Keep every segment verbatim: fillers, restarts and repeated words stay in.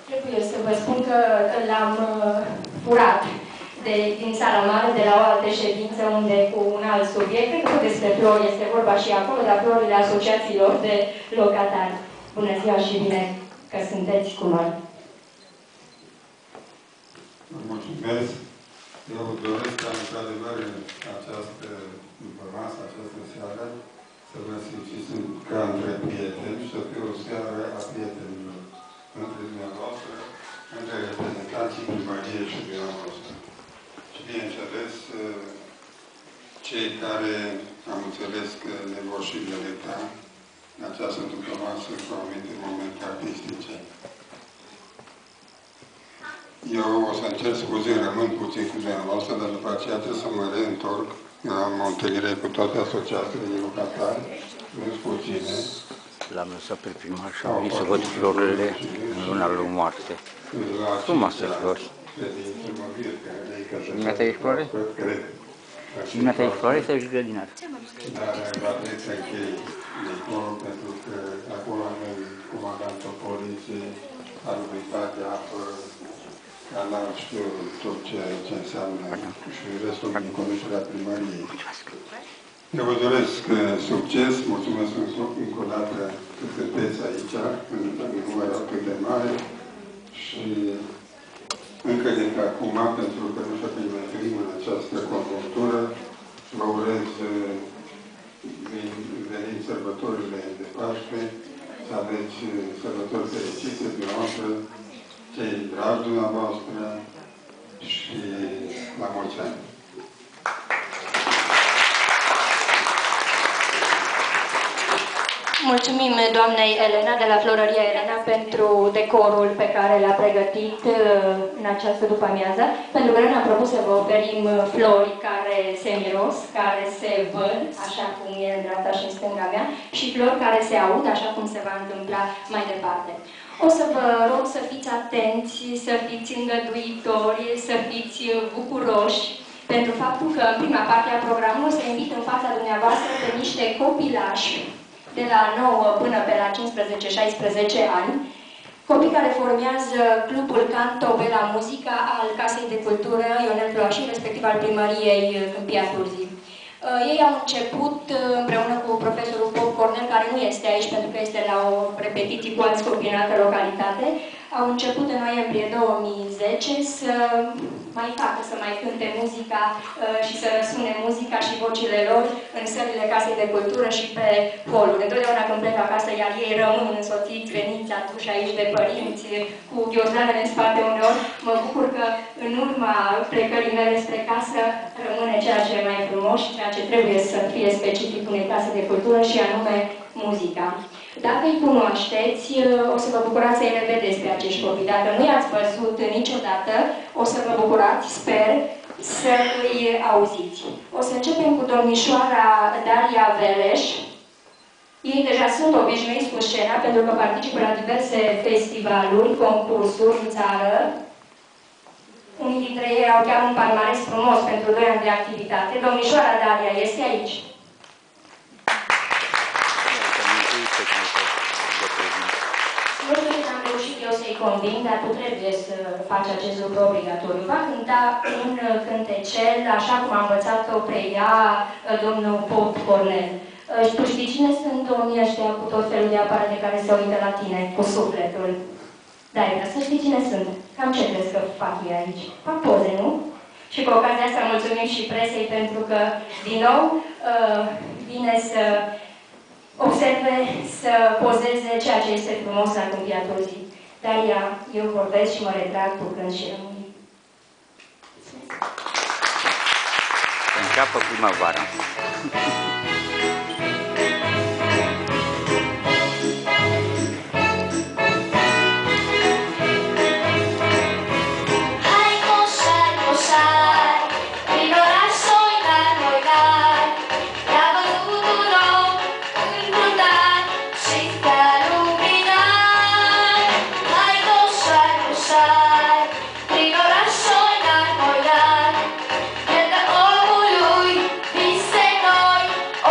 Trebuie să vă spun că l-am furat de, din sala mare, de la o altă ședință, unde cu un alt subiect, cred că despre flori este vorba și acolo, dar florile asociațiilor de locatari. Bună ziua și bine că sunteți cu noi. Vă mulțumesc. Eu doresc ca, într-adevăr, această după-masă, această seară, să vă simțiți ca între prieteni și să fie o seară a prietenilor între dumneavoastră, între reprezentanții primăriei și dumneavoastră. Și, bineînțeles, cei care am înțeles că ne vor și delecta în această după-masă cu anumite momente artistice. Eu o să încerc scuze, rămân puțin cu dumneavoastră, dar după aceea trebuie să mă reîntorc. Am o întâlnire cu toate asociațiile de locatari, nu puține. L-am lăsat pe primar și am venit să văd florile în luna lui moarte. Frumoase flori. Dumneata ești floare? Dumneata ești floare sau ești grădinar? Dar va trebui să închei diplomul, pentru că acolo avem comandantul poliției, abilitate, apă, canal, știu tot ce, ce înseamnă și restul din conducerea primăriei. Eu vă doresc succes, mulțumesc încă o dată că sunteți aici, în număr atât de mare și încă de pe acum, pentru că nu știu că ne întâlnim în această conjunctură, vă urez venind sărbătorile de Paște, să aveți sărbători fericite dumneavoastră, cei dragi dumneavoastră și la mulți ani. Mulțumim doamnei Elena de la Florăria Elena pentru decorul pe care l-a pregătit în această după-amiază, pentru că noi ne-am propus să vă oferim flori care se miros, care se văd, așa cum e în dreapta și în stânga mea, și flori care se aud, așa cum se va întâmpla mai departe. O să vă rog să fiți atenți, să fiți îngăduitori, să fiți bucuroși, pentru faptul că în prima parte a programului o să invit în fața dumneavoastră pe niște copilași de la nouă până pe la cincisprezece șaisprezece ani, copii care formează clubul Canto Bella Musica al Casei de Cultură Ionel Ploașin, respectiv al primăriei Câmpia Turzii. Ei au început împreună cu profesorul Bob Cornel, care nu este aici pentru că este la o repetiție cu alți copii în altă localitate, au început în noiembrie două mii zece să mai facă, să mai cânte muzica și să răsune muzica și vocile lor în sălile Casei de Cultură și pe holuri. Întotdeauna când plec acasă, iar ei rămân însoțiți, veniți, aduși aici de părinți, cu ghiozdanele în spate uneori, mă bucur că în urma plecării mele spre casă rămâne ceea ce e mai frumos și ceea ce trebuie să fie specific unei case de cultură și anume muzica. Dacă îi cunoașteți, o să vă bucurați să-i revedeți pe acești copii. Dacă nu i-ați văzut niciodată, o să vă bucurați, sper, să îi auziți. O să începem cu domnișoara Daria Veleș. Ei deja sunt obișnuiți cu scena pentru că participă la diverse festivaluri, concursuri în țară. Unii dintre ei au chiar un palmares frumos pentru doi ani de activitate. Domnișoara Daria este aici. Nu știu ce am reușit eu să-i conving, dar tu trebuie să faci acest lucru obligatoriu. Va cânta un cântecel, așa cum a învățat-o preia domnul Bob Cornel. Tu știi cine sunt domnii ăștia cu tot felul de aparate care se uită la tine, cu sufletul? Da, să știi cine sunt. Cam ce crezi că fac ei aici? Fac poze, nu? Și cu ocazia asta mulțumim și presei pentru că, din nou, vine să observe, să pozeze ceea ce este frumos la Câmpia Turzii. Daria, eu vorbesc și mă retrag cu când și rămâni. Înceapă primăvara. Omului, vise noi,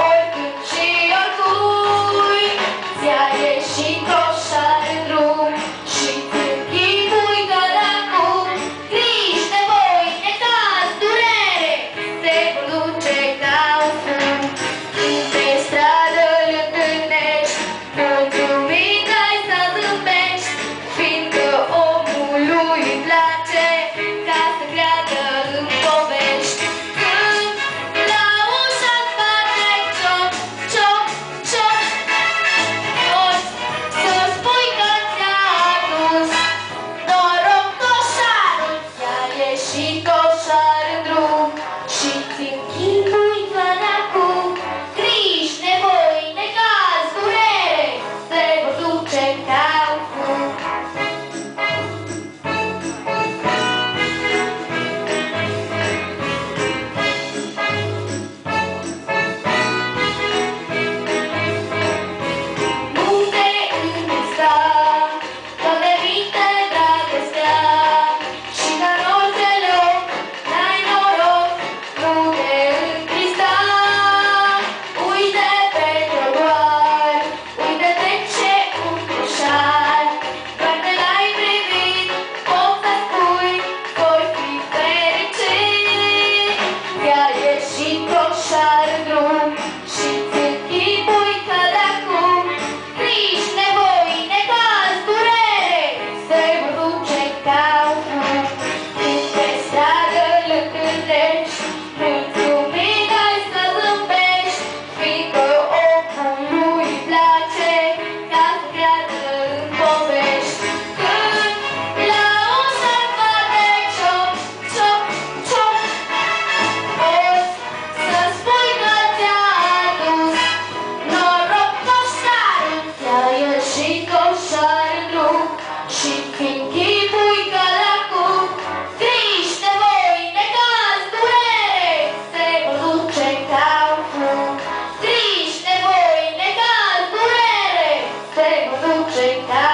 și închipui ca la cum triști de voi, necaz, durere, se vor duce ca un fum. Triști de voi, necaz, durere, se vor duce ca